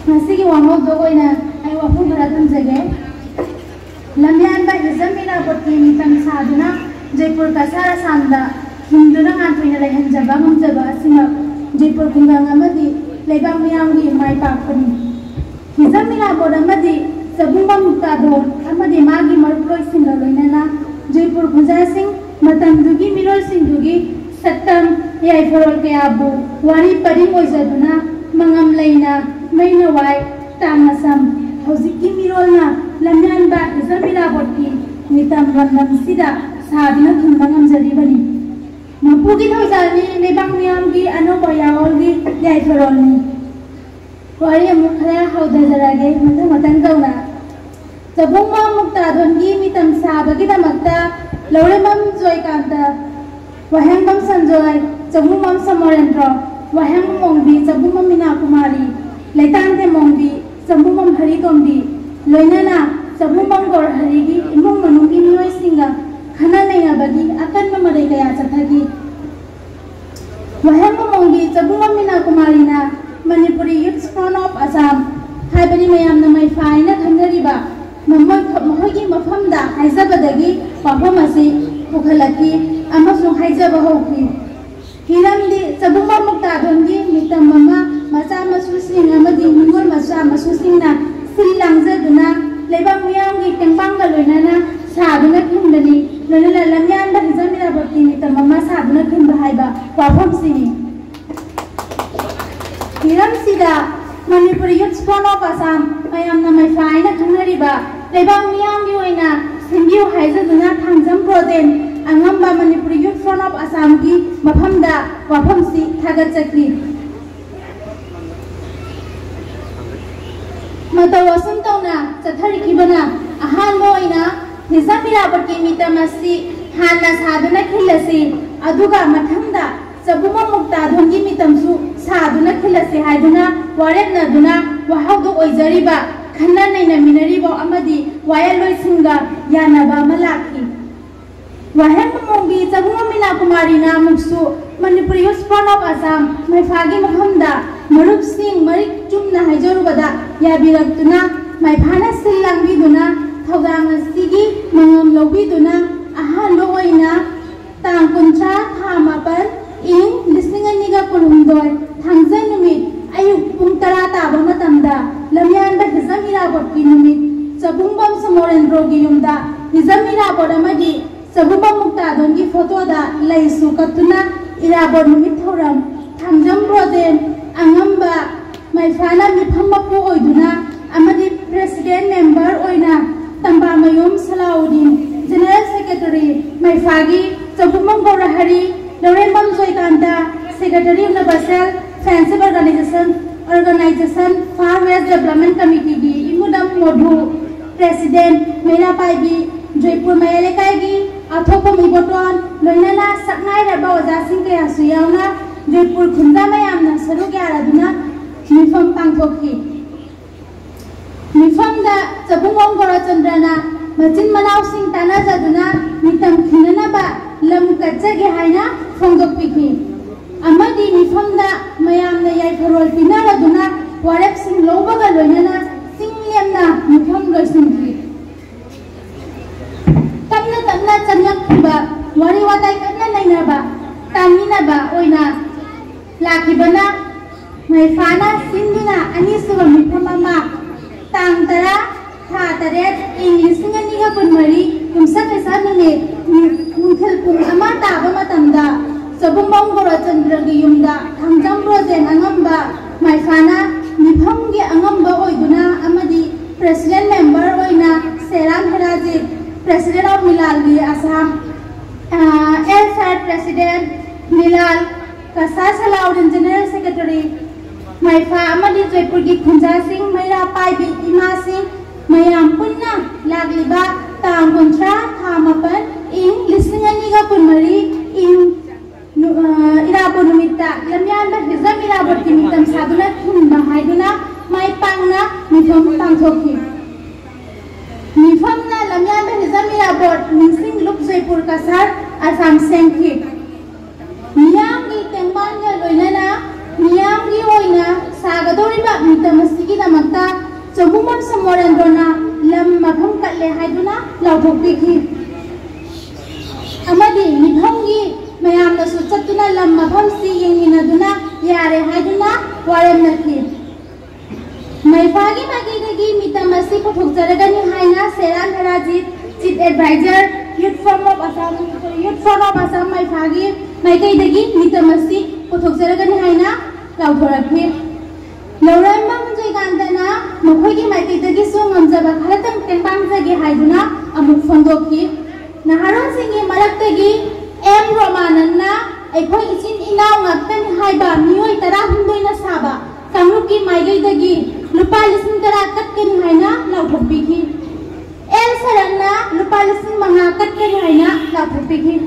Nasi wangok dogo ina ay wafu beratun jage. Lamyan ba hizam ina boti mitam saduna Jaipur kasara sanda hinduna ngantu ina lehan jaba menjaba sima Jaipur kundang amadi lebang miyangi mai pakuni. Hizam ina boda amadi sabumba mutadon amadi magi marploi singa loinana Jaipur kujasing matam dugi mirol sing dugi satam yai forol ke abu wari paring oizaduna mangam leina maina wai tamasam hoziki mirol na lamyan ba hizamila boti mitam randam sida sadina thundangam jaribani mapugi thojani lebang miyamgi anoba yaolgi yai forol ni wari amukhaya hauda jarage mathang matang kauna Sabungma muktadongi mitam sabagi damakta laulemam joy kanta wahengam sanjoy sabungmam samorendro waheng mongbi sabungmam mina kumari leitante mongbi sabungmam hari kombi loinana sabungmam gor harigi imong manungi nioi singa khana neya bagi akan mamare kaya chathagi waheng mongbi sabungmam mina kumari na Manipuri Youth Front of Assam haibani mayam na mai faina thamnariba Mahogi mafamda haizabadagi wafamasi pukhalaki amasung haizaba hoki hiramdi sabuma muktadongi mitam mama macha masusing amadi mingol macha masusingna silangzaduna lebang miyamgi tengpangga loinana saduna khimdani loinana lamyan ba hizamira boti mitam mama saduna khimba haiba wafamsini hiramsida Manipuri Youth Front of Assam mayamna mai faina thanariba lebang miyamgi oina simbiu haizaduna thangjam proden angamba Manipuri Youth Front of Assam ki mafamda wafamsi thagachaki matawasum tawna chatharikibana ahanmo oina hizamira bati mitamasi hanna saduna khilasi aduga mathangda sabuma muktadongi mitamsu saduna khilasi haiduna warenaduna wahawdo oizariba khana naina minaribo amadi wayaloi singa yanaba malaki waheng mongbi sabuma mina kumari na muksu Manipuri Youth Front of Assam maifagi mahamda marup sing marik chumna haijorubada yabiratuna maiphana sillangbiduna thawdang sigi mangam lobiduna ahanlo oina tang kuntra thamapan ing listing aniga kulumdoi thangja numit ayuk pung tara taba matamda lamyan ba hizamira boti numit sabungbam samorendro gi yumda hizamira bodamadi sabungbam muktadongi photo da laisu katuna irabor numit thoram thangjam broden angamba maifana miphammapu oiduna amadi president member oina tamba mayum salaudin general secretary maifagi sabungbam gorahari Lorembam Joykanta secretary universal friendship organization Far West Development Committee gi imudam modhu president mela paibi Jaipur mayalekai gi athopa miboton loinana saknai raba oja sing ke asuyana Jaipur khunda mayamna saru gyaraduna mifam pangthokhi mifamda sabungom gorachandrana machin manaw sing tana jaduna mitam khinana ba lam kachage haina phongdok pikhi amadi mifamda mayamna yai farol pinaraduna warep sing lobaga loinana singlemna mifam loisingki tamna tamna chanyak ba wari watai kanna naina ba tamina ba oina lakibana maifana sinduna ani suba mifamama tangtara tha taret inglising ani ga punmari kumsa kaisa nune Mungkil pun ama taba matamda sabungbam gorachandra gi yumda thangjam projen angamba maifana mifamgi angamba oiduna amadi president member oina Seram Heraji president of Milal gi Assam LSAT president Milal Kasa Salaudin general secretary maifa amadi Jaipur gi Khunja Singh Maira Paibi Ima Singh mayam punna lagliba tang kontra thamapan ing listing aniga punmari ing irabor numita lamyan ba hizam irabor timitam saduna thunba haiduna mai pangna mifam pangthokhi mifamna lamyan ba hizam irabor ningsing luk Jaipur kasar Assam sengki miyam gi tengman ga loinana miyam gi oina सागदोरिबा मितमसिगी नमक्ता चबुमम समोरेंद्रना लम मफम कटले हाइदुना लाउथोकपिखि अमदी मिफमगी मयामनसु चत्तुना lump मफम सि येंगिनदुना यारे हाइदुना वारेमनखि मैफागी मागिदगी मितमसि पुथुकजरगनि हाइना Seram Harajit chief adviser youth forum of Assam मैफागी माइकैदगी मितमसि पुथुकजरगनि हाइना लाउथोरखि लौराइमा मुंजैगांदना मखोइगी माइकैदगी सु ngमजबा खरतंग तेंबांगजगी हाइदुना अमुक फोंदोखि नहारोंसिंगी मरक्तगी एम रोमानन्ना एखोइ इचिन इनाव ngaktan हाइबा मियोइ तरा हुंदोइना साबा कांगरुकी माइगैदगी लुपा लिसिंग तरा कटकनि हाइना लाउथोकपिखि एल सरन्ना लुपा लिसिंग मंगा कटकनि हाइना लाउथोकपिखि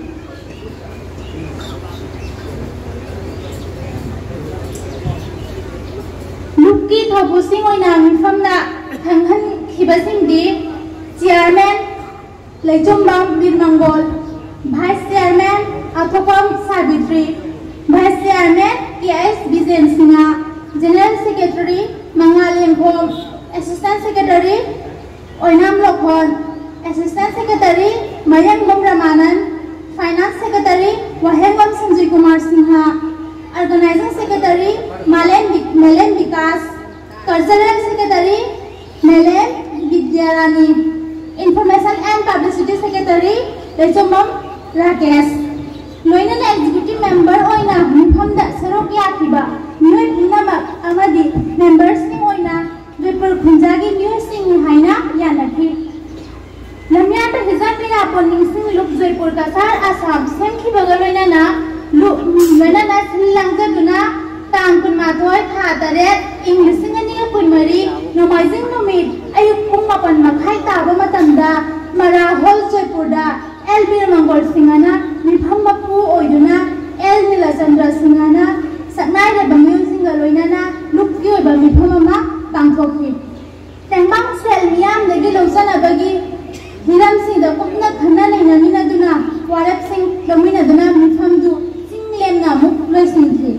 लुकी थबुसिंग ओइना मिफमना थंगहन खिबसिंगदि chairman Leichombam Birmangal vice chairman Athokpam Savitri vice chairman K S Vijayan Sinha general secretary Mangalenkhom assistant secretary Oinam Lakhan assistant secretary Mayangam Ramanand finance secretary Wahengbam Sanjay Kumar Sinha organising secretary Melen Vikas cultural secretary Melen Vidyarani information and publicity secretary Leichombam Rakesh लोइनना एग्जीक्यूटिव मेंबर ओइना मिफमदा सरोक याखिबा मियोइ पुनमक अमदि मेंबर्स सिंग ओइना जयपुर खुंजागी मियोइ सिंग हाइना यानखि लम्यात हिजाब बिना पोनिंग सिंग लुक जयपुर का सार आसाम सेमखिबगा लोइनना लोइनना सिललांगजदुना तांग कुनमाथोय था तरेत इंग लिसिंग अनिगा कुनमरी नोमाइजिंग नुमित अयुक पुंग मापन मखाइ ताबा मतमदा मरा होल जयपुरदा एल बिरमंगल सिंहना मिफम मपु ओइदुना एल नीलचंद्र सिंहना सकनाइरे बंगिल सिंह लोइनना लुककी ओइबा मिफम अमा पांथोखि तेंबांग सेल मियाम दगी लौसनबगी हिरम सिंह कुपना खन्ना लेनामिनदुना वारप सिंह लोमिनदुना मिफमदु सिंह लेमना मुक लोइसिंथि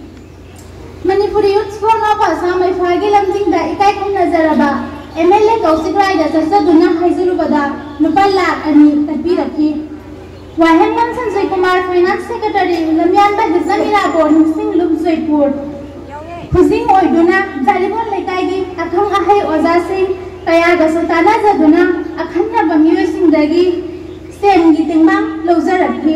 Manipuri youth forum of Assam मैफागी लमजिंगदा इकाई खुमनजरबा एमएलए कौशिक रायदा चर्चदुना हाइजरुबदा लुपा लाख अनि तपिरखि वाहेंगम संजय कुमार फाइनेंस सेक्रेटरी लमयानबा हिजमिरा बोर्ड सिंह लुप जयपुर खुजिंग ओइदुना जारिबोन लेकाइगी अखंग आहै ओजा सिंह कयागा सुताना जदुना अखन्ना बमियो सिंहदगी सेमगी तेंबांग लौजरखि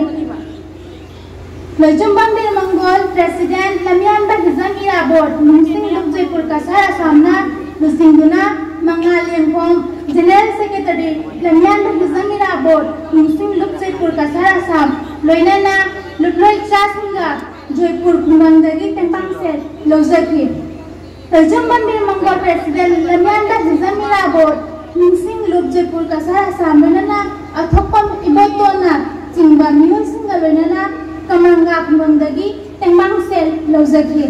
लैचुमबाम बिरमंगल प्रेसिडेंट लमयानबा हिजमिरा बोर्ड सिंह लुप जयपुर का सारा सामना लुसिंगुना मंगालेंखोम जनरल सेक्रेटरी लमयानबा हिजमिरा बोर्ड सिंह लुप जयपुर का सारा साम लोइनना लुपलोइ चासिंगा जयपुर खुमंगदगी तेंबांग से लौजखि लैचुमबाम बिरमंगल प्रेसिडेंट लमयानबा हिजमिरा बोर्ड सिंह लुप जयपुर का सारा साम लोइनना अथोपम इबोतोना चिंबा मियो सिंगा लोइनना कमरंगा खुमंगदगी तेंबांग से लौजखि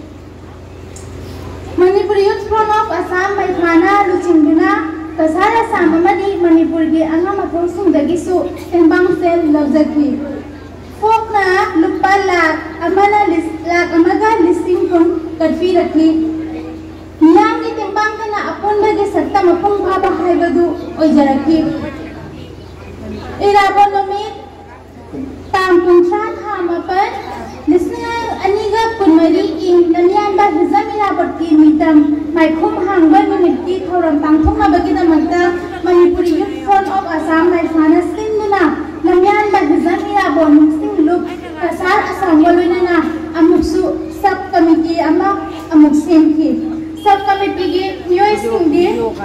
Manipur youth forum of Assam मैफाना लुचिंगुना कसारा साममदी मणिपुर की अंगम अथोंसिंगदगिसु तेंबांग से लौजखि फोकना लुपा लाख अमना लाख अमगा लिसिंग कुन कटफी रखी मियाम की तेंबांग कना अपुनबगे सत्ता मपुंग भाबा हाइबदु ओइजरखि इराबो नोमित ताम पुंसा थामपन लिसना अनिगा कुनमरी इंग लमयानबा हिजमिरा बटकी मितम माइखुम हांगबा निमित्ति थौरम पांथोंनाबगिदमक्ता Manipuri youth forum of Assam मैफाना सिंगना लमयानबा हिजमिरा बोर्ड सिंह लुप कसार असम लोइनना अमुकसु सब कमिटी अमा अमुक सेमखि सब कमिटी की मियोइ सिंगदि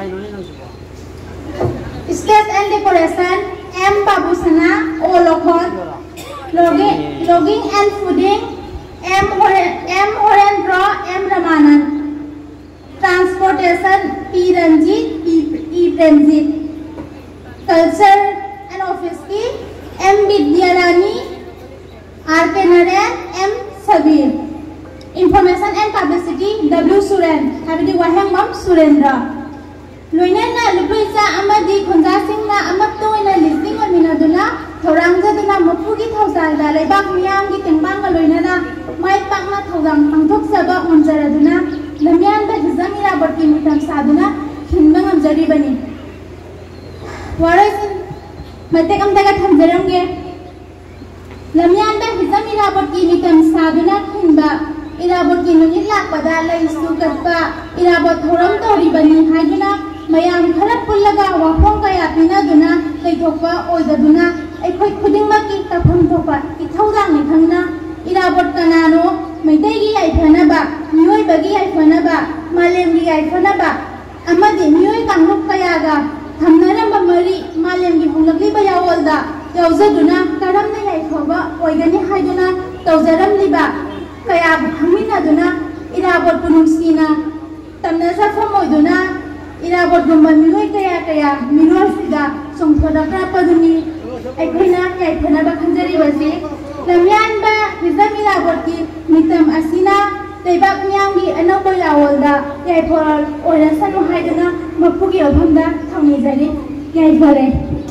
stage and decoration M Babusana O Lakhan lodging and fooding M Horendra M Ramanand transportation P Ranjit E Premjit culture and office की M Vidyarani R K Naren M Sabir information and publicity W Suren हाबिदि वाहेंगम सुरेंद्र लोइनना लुपैसा अमदि खुंजा सिंहना अमक्तोइना लिस्टिंग ओमिनदुना थौरांगजदुना मफुगी थौसालदा लेबाक मियामगी तेंबांग लोइनना mai pakna thawang pangthok saba onjaraduna lamyanba hizam irabot ki mitam saduna khinba ngamjari bani waraisin matek amdaga thamjaramge lamyanba hizam irabot ki mitam saduna khinba irabot ki nungit lakpada laisu katpa irabot thoram tori bani haiduna mayam khara pullaga wafong kaya pinaduna leithokpa oidaduna aikhoi khudingmaki tafam thopa ithawdang ni khangna irabot kanano maitegi yaifhanaba miyoibagi yaifhanaba malemgi yaifhanaba amadi miyoy kanglup kayaga thamnaramba mari malemgi hunglakliba yawolda yawjaduna karamna yaifaba oigani haiduna tawjaramliba kayabu khangminaduna irabot punungsina tamna safamoiduna irabot gumba miyoy kaya kaya mirosida songthodakra paduni aikhina yaifhanaba khanjaribasi lamyanba hizam irabot ki mitam asina leibak miyamgi anauba yawolda yaifol oirasanu haiduna mapugi yawhamda thawnijari yaifore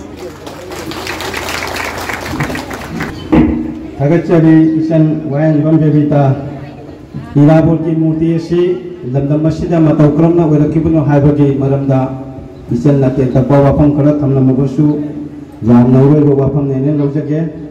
Thagachari isan wayan bambebita irabot ki murti asi lamdam masida matau kramna oirakibunu haibagi maramda isan late takwa wafam khara thamna mugosu jam nauroi wafam nene lojage